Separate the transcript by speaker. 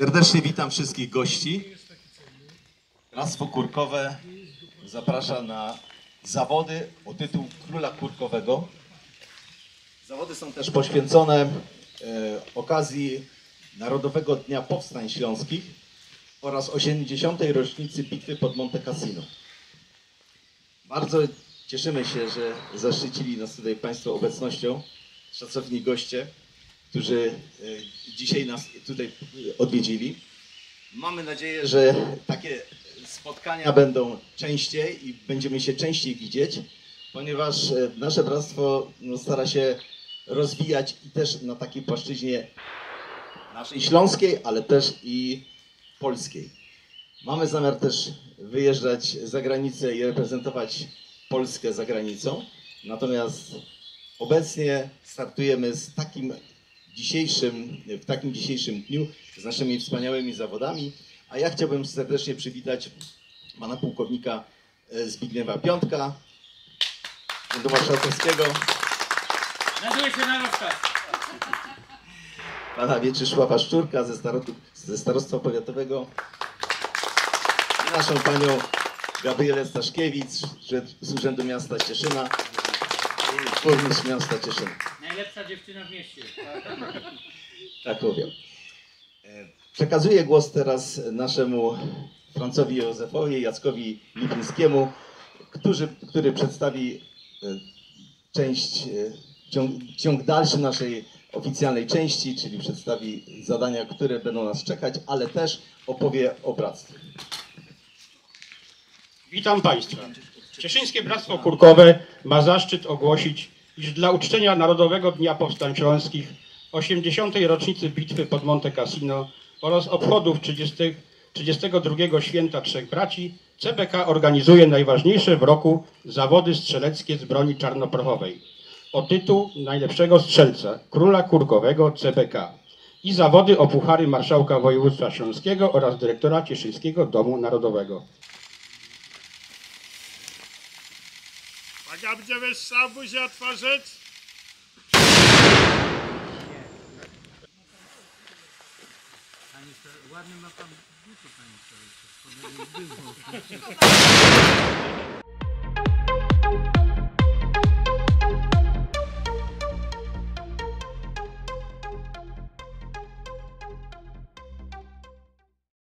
Speaker 1: Serdecznie witam wszystkich gości. Bractwo Kurkowe zaprasza na zawody o tytuł Króla Kurkowego. Zawody są też poświęcone okazji Narodowego Dnia Powstań Śląskich oraz 80. rocznicy bitwy pod Monte Cassino. Bardzo cieszymy się, że zaszczycili nas tutaj Państwo obecnością, szacowni goście, którzy dzisiaj nas tutaj odwiedzili. Mamy nadzieję, że takie spotkania będą częściej i będziemy się częściej widzieć, ponieważ nasze bractwo stara się rozwijać i też na takiej płaszczyźnie naszej śląskiej, ale też i polskiej. Mamy zamiar też wyjeżdżać za granicę i reprezentować Polskę za granicą, natomiast obecnie startujemy w takim dzisiejszym dniu z naszymi wspaniałymi zawodami, a ja chciałbym serdecznie przywitać pana pułkownika Zbigniewa Piątka, do marszałkowskiego,
Speaker 2: Nazywaj się na rozkaz.
Speaker 1: pana Mieczysława Szczurka ze Starostwa Powiatowego i naszą panią Gabrielę Staszkiewicz z Urzędu Miasta Cieszyna i burmistrz miasta Cieszyna.
Speaker 2: Najlepsza dziewczyna w mieście.
Speaker 1: Tak powiem. Przekazuję głos teraz naszemu Francowi Józefowi, Jackowi Lipińskiemu, który przedstawi ciąg dalszy naszej oficjalnej części, czyli przedstawi zadania, które będą nas czekać, ale też opowie o bractwie.
Speaker 3: Witam Państwa. Cieszyńskie Bractwo Kurkowe ma zaszczyt ogłosić, iż dla uczczenia Narodowego Dnia Powstań Śląskich, 80. rocznicy bitwy pod Monte Cassino oraz obchodów 32. Święta Trzech Braci, CBK organizuje najważniejsze w roku zawody strzeleckie z broni czarnoprochowej o tytuł najlepszego strzelca, Króla Kurkowego CBK i zawody o puchary Marszałka Województwa Śląskiego oraz dyrektora Cieszyńskiego Domu Narodowego.
Speaker 4: A gdzie wyższa buzię otworzyć?
Speaker 2: Ładny ma pan buty, panie.